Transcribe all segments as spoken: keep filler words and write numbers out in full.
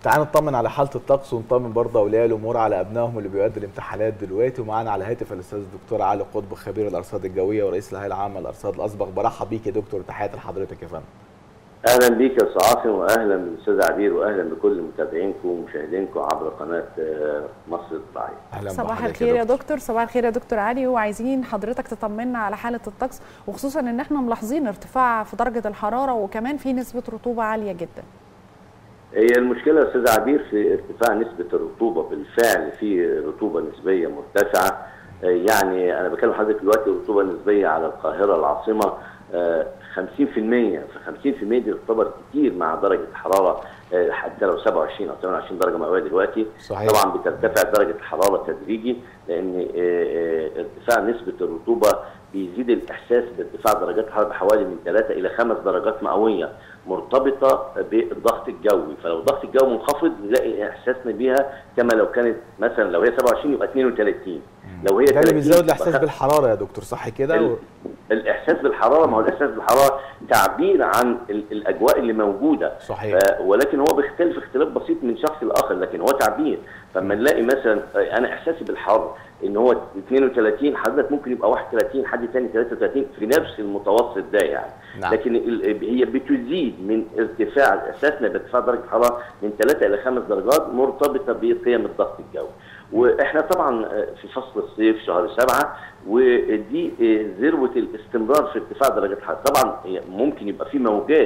تعال نطمن على حاله الطقس ونطمن برضه اولياء الامور على ابنائهم اللي بيؤدوا الامتحانات دلوقتي. ومعانا على الهاتف الاستاذ الدكتور علي قطب خبير الارصاد الجويه ورئيس الهيئه العامه للارصاد الاسبق. برحب بيك يا دكتور، تحياتي لحضرتك يا فندم. اهلا بيك يا استاذ عاصم، واهلا بالاستاذ عبير، واهلا بكل متابعينكم ومشاهدينكم عبر قناه مصر الطبيعيه. اهلا صباح الخير يا دكتور. صباح الخير يا دكتور علي، وعايزين حضرتك تطمنا على حاله الطقس، وخصوصا ان احنا ملاحظين ارتفاع في درجه الحراره وكمان في نسبه رطوبه عاليه جدا. هي المشكله يا استاذ عبير في ارتفاع نسبه الرطوبه، بالفعل في رطوبه نسبيه مرتفعه. يعني انا بكلم حضرتك دلوقتي رطوبه نسبيه على القاهره العاصمه خمسين في المية، فخمسين في المية دي تعتبر كتير مع درجه الحراره حتى لو سبعة وعشرين او ثمانية وعشرين درجه مئويه دلوقتي. صحيح. طبعا بترتفع درجه الحراره تدريجي، لان ارتفاع نسبه الرطوبه بيزيد الاحساس بارتفاع درجات الحراره بحوالي من ثلاثة الى خمس درجات مئويه، مرتبطه بالضغط الجوي. فلو الضغط الجوي منخفض نلاقي احساسنا بيها كما لو كانت مثلا لو هي سبعة وعشرين يبقى اثنين وثلاثين، لو هي ده اللي بيزود الاحساس بالحراره يا دكتور، صح كده؟ ال... الاحساس بالحراره، ما هو الاحساس بالحراره تعبير عن ال... الاجواء اللي موجوده. صحيح. ف... ولكن هو بيختلف اختلاف بسيط من شخص لاخر، لكن هو تعبير. فلما نلاقي مثلا انا احساسي بالحر ان هو اثنين وثلاثين، حضرتك ممكن يبقى واحد وثلاثين، حد ثاني ثلاثة وثلاثين، في نفس المتوسط ده يعني. نعم. لكن هي بتزيد من ارتفاع احساسنا بارتفاع درجه الحراره من ثلاثة الى خمس درجات، مرتبطه بقيم الضغط الجوي. واحنا طبعا في فصل الصيف شهر سبعة، ودي ذروه الاستمرار في ارتفاع درجات الحراره. طبعا ممكن يبقى في موجات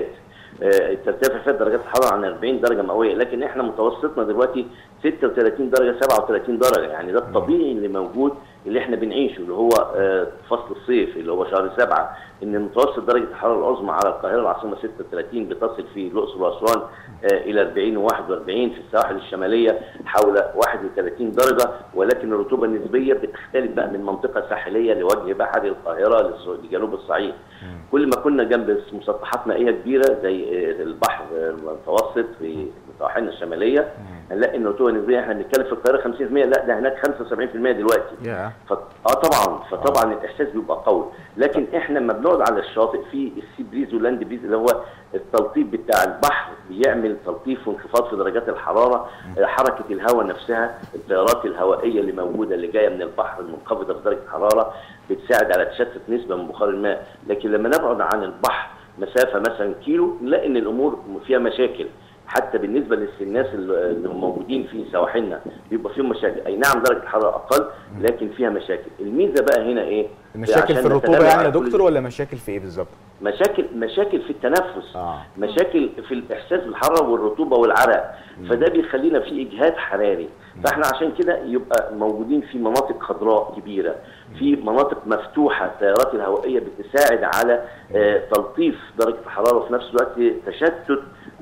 ترتفع فيها درجات الحراره عن أربعين درجه مئويه، لكن احنا متوسطنا دلوقتي ستة وثلاثين درجه، سبعة وثلاثين درجه، يعني ده الطبيعي اللي موجود اللي احنا بنعيشه، اللي هو فصل الصيف اللي هو شهر سبعة. ان متوسط درجه الحراره العظمى على القاهره العاصمه ستة وثلاثين، بتصل في الاقصر واسوان الى أربعين وواحد وأربعين، في السواحل الشماليه حول واحد وثلاثين درجه. ولكن الرطوبه النسبيه بتختلف بقى من منطقه ساحليه لوجه بحري القاهره لجنوب الصعيد. كل ما كنا جنب مسطحات مائيه كبيره زي البحر المتوسط في سواحلنا الشماليه، هنلاقي ان الرطوبه النسبيه احنا بنتكلم في القاهره خمسين في المية، لا ده هناك خمسة وسبعين في المية دلوقتي. yeah. ف... اه طبعا فطبعا oh. الاحساس بيبقى قوي. لكن احنا لما بنقعد على الشاطئ في السي بريز واللاند بريز اللي هو التلطيف بتاع البحر، بيعمل تلطيف وانخفاض في درجات الحراره. mm. حركه الهواء نفسها، التيارات الهوائيه اللي موجوده اللي جايه من البحر المنخفضه في درجه الحراره بتساعد على تشتت نسبه من بخار الماء. لكن لما نبعد عن البحر مسافه مثلا كيلو نلاقي ان الامور فيها مشاكل، حتى بالنسبه للناس اللي موجودين في سواحلنا بيبقى فيهم مشاكل. اي نعم درجه الحراره اقل لكن فيها مشاكل. الميزه بقى هنا ايه؟ مشاكل في الرطوبه يعني يا دكتور، ولا مشاكل في ايه بالظبط؟ مشاكل مشاكل في التنفس. آه. مشاكل في الاحساس بالحراره والرطوبه والعرق. م. فده بيخلينا في اجهاد حراري. م. فاحنا عشان كده يبقى موجودين في مناطق خضراء كبيره، في مناطق مفتوحه، التيارات الهوائيه بتساعد على آه تلطيف درجه الحراره وفي نفس الوقت تشتت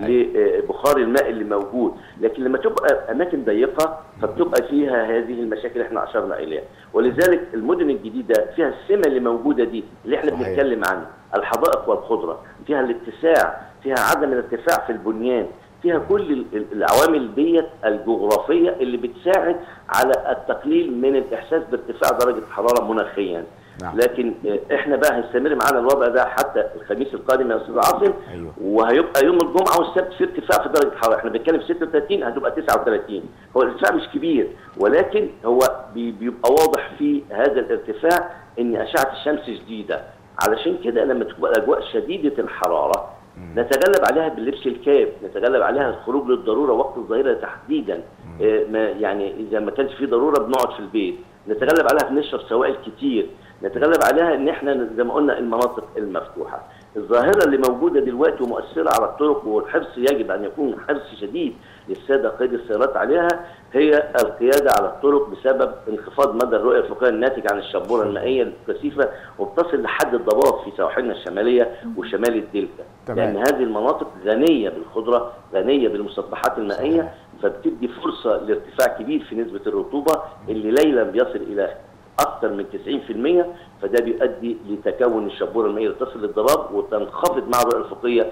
لبخار الماء اللي موجود. لكن لما تبقى اماكن ضيقه فبتبقى فيها هذه المشاكل اللي احنا اشرنا اليها. ولذلك المدن الجديده فيها السمه اللي موجوده دي اللي احنا صحيح. بنتكلم عنها، الحدائق والخضره، فيها الاتساع، فيها عدم الارتفاع في البنيان، فيها كل العوامل ديت الجغرافيه اللي بتساعد على التقليل من الاحساس بارتفاع درجه الحراره مناخيا. نعم. لكن احنا بقى هيستمر معانا الوضع ده حتى الخميس القادم يا استاذ عاصم. أيوه. وهيبقى يوم الجمعه والسبت في ارتفاع في درجه الحراره، احنا بنتكلم في ستة وثلاثين هتبقى تسعة وثلاثين. هو الارتفاع مش كبير، ولكن هو بيبقى واضح في هذا الارتفاع ان اشعه الشمس شديده. علشان كده لما تبقى الاجواء شديده الحراره نتغلب عليها باللبس الكاب، نتغلب عليها الخروج للضروره وقت الظهيره تحديدا. اه ما يعني اذا ما كانش في ضروره بنقعد في البيت، نتغلب عليها بنشرب سوائل كتير، نتغلب عليها ان احنا زي ما قلنا المناطق المفتوحه. الظاهره اللي موجوده دلوقتي ومؤثره على الطرق، والحرص يجب ان يكون حرص شديد للساده قيادي السيارات عليها، هي القياده على الطرق بسبب انخفاض مدى الرؤيه الافقيه الناتج عن الشبوره المائيه الكثيفه، وبتصل لحد الضباب في سواحلنا الشماليه وشمال الدلتا. لان هذه المناطق غنيه بالخضره، غنيه بالمسطحات المائيه، فبتدي فرصه لارتفاع كبير في نسبه الرطوبه اللي ليلا بيصل الى اكثر من تسعين في المية. فده بيؤدي لتكون الشبوره المائيه اللي تصل للضباب وتنخفض مع الرؤيه الافقيه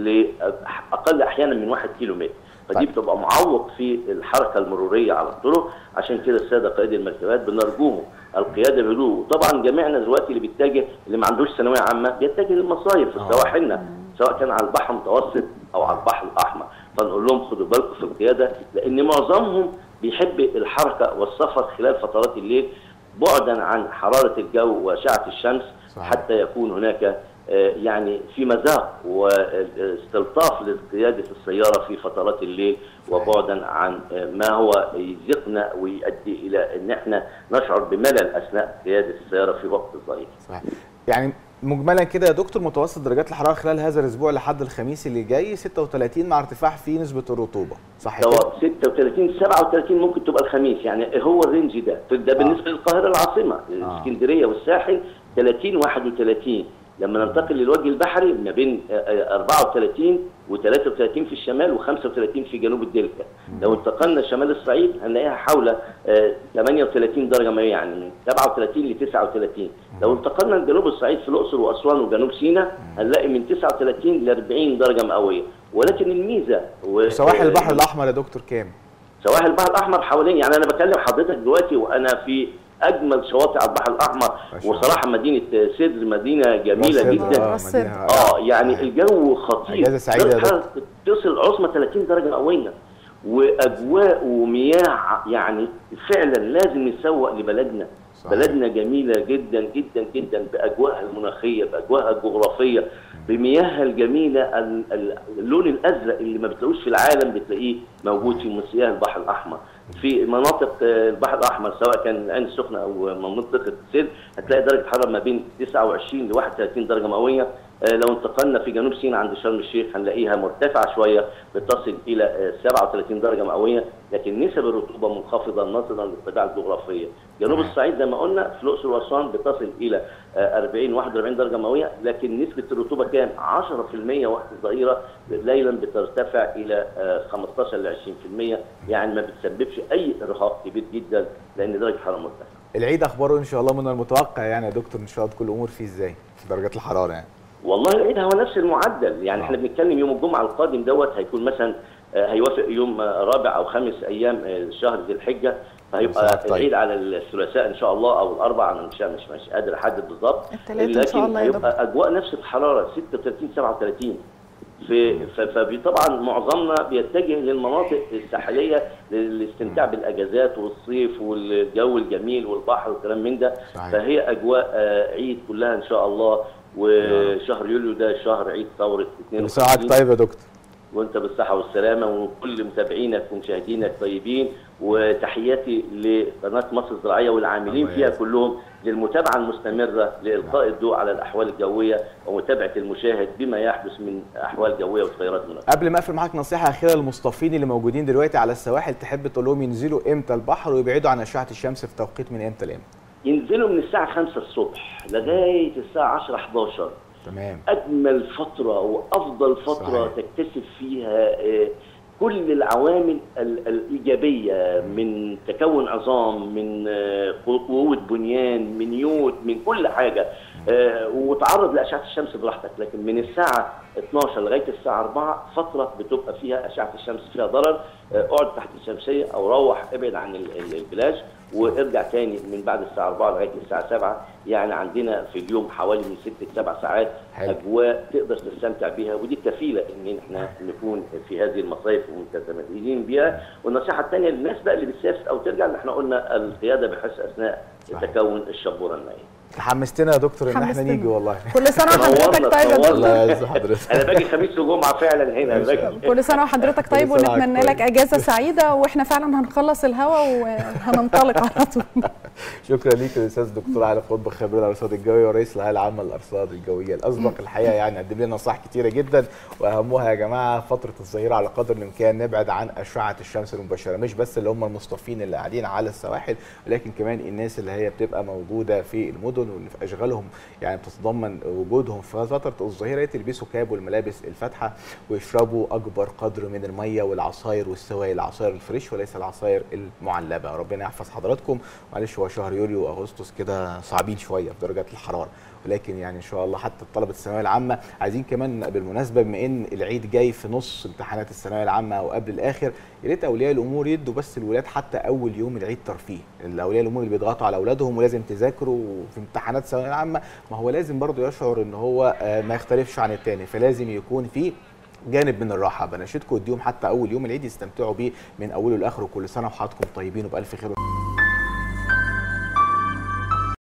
لاقل احيانا من واحد كيلو متر. فدي بتبقى معوق في الحركه المروريه على الطرق. عشان كده الساده قائدي المركبات بنرجوهم القياده بهدوء. وطبعا جميعنا دلوقتي اللي بيتجه، اللي ما عندوش ثانويه عامه بيتجه للمصايف في سواحلنا، سواء كان على البحر المتوسط او على البحر الاحمر، فنقول لهم خدوا بالكم في القياده، لان معظمهم بيحب الحركه والسفر خلال فترات الليل بعدا عن حراره الجو واشعه الشمس. صحيح. حتى يكون هناك يعني في مذاق واستلطاف لقياده السياره في فترات الليل، وبعدا عن ما هو يزقنا ويؤدي الى ان احنا نشعر بملل اثناء قياده السياره في وقت الظهيره. صحيح. يعني مجملا كده يا دكتور، متوسط درجات الحراره خلال هذا الاسبوع لحد الخميس اللي جاي ستة وثلاثين مع ارتفاع في نسبه الرطوبه، صح كده؟ ستة وثلاثين سبعة وثلاثين ممكن تبقى الخميس، يعني هو الرينج ده ده بالنسبه آه. للقاهره العاصمه، آه. اسكندريه والساحل ثلاثين واحد وثلاثين، لما ننتقل للوجه البحري ما بين أربعة وثلاثين وثلاثة وثلاثين في الشمال وخمسة وثلاثين في جنوب الدلتا. لو انتقلنا شمال الصعيد هنلاقيها حول ثمانية وثلاثين درجه مئويه، يعني من سبعة وثلاثين ل تسعة وثلاثين. لو انتقلنا لجنوب الصعيد في الاقصر واسوان وجنوب سيناء هنلاقي من تسعة وثلاثين ل أربعين درجه مئويه. ولكن الميزه و... سواحل البحر الاحمر يا دكتور كام؟ سواحل البحر الاحمر حوالين، يعني انا بكلم حضرتك دلوقتي وانا في اجمل شواطئ على البحر الاحمر، وصراحه مدينه سدر مدينه جميله جدا. اه, آه يعني الجو خطير، اجازه سعيده، تصل العظمى ثلاثين درجه مئويه، واجواء ومياه، يعني فعلا لازم نسوق لبلدنا. صحيح. بلدنا جميله جدا جدا جدا باجواءها المناخيه، باجواءها الجغرافيه، بمياهها الجميله، اللون الازرق اللي ما بتلاقوش في العالم بتلاقيه موجود في مياه البحر الاحمر. في مناطق البحر الاحمر سواء كان العين السخنه او منطقه سدر هتلاقي درجه حراره ما بين تسعة وعشرين ل واحد وثلاثين درجه مئويه. لو انتقلنا في جنوب سيناء عند شرم الشيخ هنلاقيها مرتفعه شويه بتصل الى سبعة وثلاثين درجه مئويه، لكن نسب الرطوبه منخفضه نظرا للطبيعه الجغرافيه. جنوب الصعيد زي ما قلنا في الاقصر واسوان بتصل الى أربعين واحد وأربعين درجه مئويه، لكن نسبه الرطوبه كام؟ عشرة في المئة وقت الظهيره، ليلا بترتفع الى خمستاشر ل عشرين في المئة، يعني ما بتسببش اي ارهاق كبير جدا لان درجه الحراره مرتفعه. العيد اخباره ان شاء الله من المتوقع يعني يا دكتور ان شاء الله تكون الامور فيه ازاي في درجات الحراره يعني؟ والله العيد هو نفس المعدل، يعني آه. احنا بنتكلم يوم الجمعه القادم دوت هيكون مثلا هيوافق يوم رابع او خامس ايام شهر ذي الحجه، فهيبقى طيب. العيد على الثلاثاء ان شاء الله او الاربعاء، انا مش مش مش قادر احدد بالظبط، لكن هيبقى اجواء نفس الحراره ستة وثلاثين سبعة وثلاثين. في فطبعا معظمنا بيتجه للمناطق الساحليه للاستمتاع بالاجازات والصيف والجو الجميل والبحر والكلام من ده. صحيح. فهي اجواء عيد كلها ان شاء الله، وشهر يوليو ده شهر عيد ثوره اثنين وخمسين. ساعات طيب يا دكتور، وانت بالصحه والسلامه، وكل متابعينك ومشاهدينك طيبين، وتحياتي لقناه مصر الزراعيه والعاملين فيها كلهم للمتابعه المستمره لالقاء الضوء على الاحوال الجويه ومتابعه المشاهد بما يحدث من احوال جويه وتغيرات مناخيه. قبل ما اقفل معاك نصيحه اخيره للمصطفين اللي موجودين دلوقتي على السواحل، تحب تقول لهم ينزلوا امتى البحر ويبعدوا عن اشعه الشمس في توقيت من امتى لامتى؟ ينزلوا من الساعه خمسة الصبح لغايه الساعه عشرة حداشر. تمام. اجمل فتره وافضل فتره صحيح. تكتسب فيها كل العوامل الايجابيه من تكون عظام، من قوه بنيان، من يود، من كل حاجه، وتعرض لاشعه الشمس براحتك. لكن من الساعه اثناشر لغايه الساعه أربعة فتره بتبقى فيها اشعه الشمس فيها ضرر، اقعد تحت الشمسيه او روح ابعد عن البلاج وارجع تاني من بعد الساعه أربعة لغايه الساعه سبعة. يعني عندنا في اليوم حوالي من ست لسبع ساعات حلو. اجواء تقدر تستمتع بيها، ودي كفيله ان احنا نكون في هذه المصايف ومتمتعين بيها. والنصيحه الثانيه للناس بقى اللي بتسافر او ترجع، اللي احنا قلنا القياده بحرص اثناء صحيح. تكون الشبوره المائيه. حمستنا يا دكتور ان احنا نيجي والله. كل سنه وحضرتك طيب يا دكتور. الله يعز حضرتك. انا باجي خميس وجمعه فعلا هنا باجي. كل سنه وحضرتك طيب، ونتمنى لك اجازه سعيده، واحنا فعلا هنخلص الهوا وهننطلق على طول. شكرا ليك الاستاذ دكتور علي قطب، خبير الارصاد الجويه ورئيس الهيئه العامه للارصاد الجويه الاسبق. الحقيقه يعني قدم لنا نصائح كثيره جدا، واهمها يا جماعه فتره الظهيره على قدر الامكان نبعد عن اشعه الشمس المباشره، مش بس اللي هم المصطفين اللي قاعدين على السواحل، ولكن كمان الناس اللي هي بتبقى موجوده في المدن واللي في اشغالهم يعني بتتضمن وجودهم في فتره الظهيره، يلبسوا كاب والملابس الفاتحه ويشربوا اكبر قدر من الميه والعصاير والسوائل، العصاير الفريش وليس العصاير المعلبه. ربنا يحفظ حضراتكم. معلش هو شهر يوليو واغسطس كده صعبين شويه في درجات الحراره، ولكن يعني ان شاء الله حتى طلبه الثانويه العامه عايزين كمان بالمناسبه بما ان العيد جاي في نص امتحانات الثانويه العامه او قبل الاخر، يا ريت اولياء الامور يدوا بس الولاد حتى اول يوم العيد ترفيه. الاولياء الامور اللي بيضغطوا على اولادهم ولازم تذاكروا في امتحانات الثانويه العامه، ما هو لازم برضه يشعر ان هو ما يختلفش عن الثاني، فلازم يكون في جانب من الراحه، بناشدكم اديهم حتى اول يوم العيد يستمتعوا بيه من اوله لاخره. كل سنه وحضراتكم طيبين وبالف خير.